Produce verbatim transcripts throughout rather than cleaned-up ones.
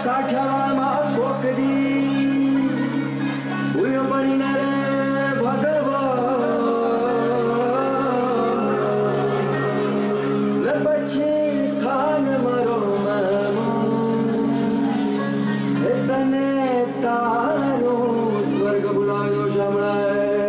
કાઠિયાવાડમાં કોક દી ઉયો પડીને રે ભગવાન ને પછી ખાન મારો એ તને તારો સ્વર્ગ બોલાવ્યો સાંભળાય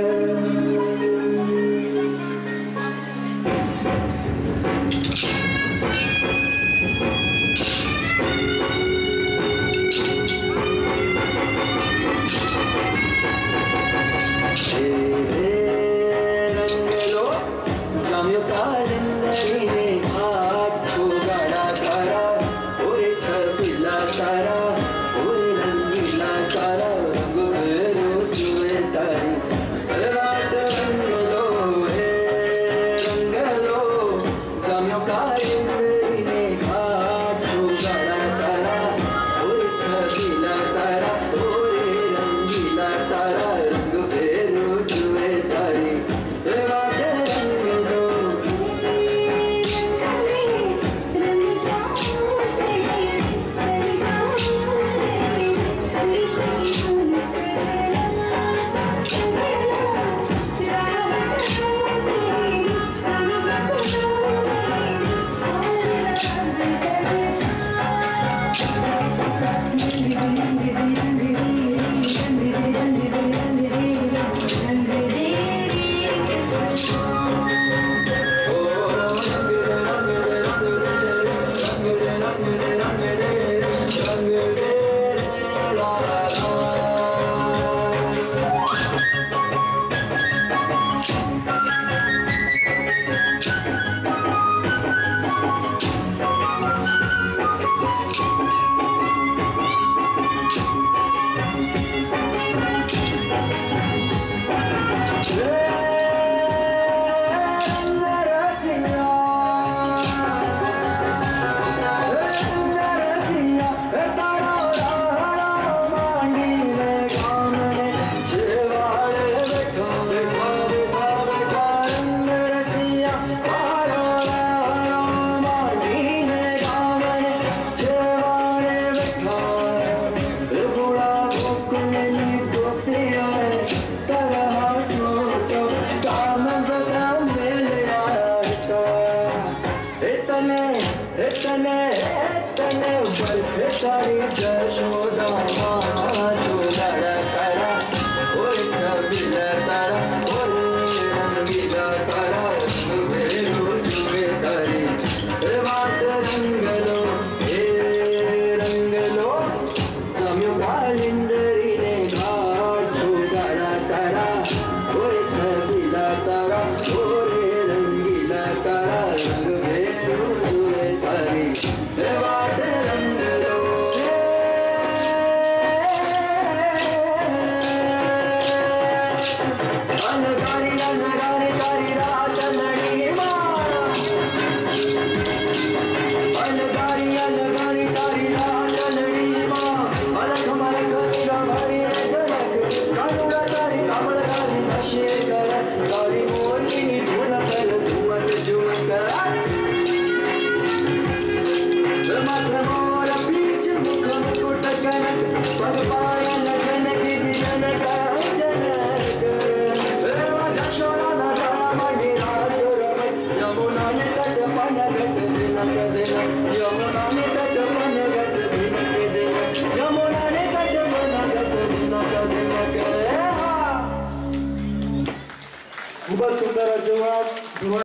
तने तने बर्फ तारी जशोदा माँ जो लड़ा तारा ओए छबीला तारा ओए रंगीला तारा तुवे रुझे तारी ए वाट रंगलो ए रंगलो जम्यो कालिंदरी ने घाट जो लड़ा तारा ओए छबीला तारा ओए रंगीला तारा रंग खूब सुंदर जवाब।